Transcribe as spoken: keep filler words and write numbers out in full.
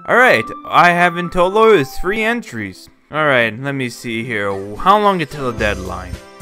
Alright, I have in total is three entries. Alright, let me see here. How long until the deadline?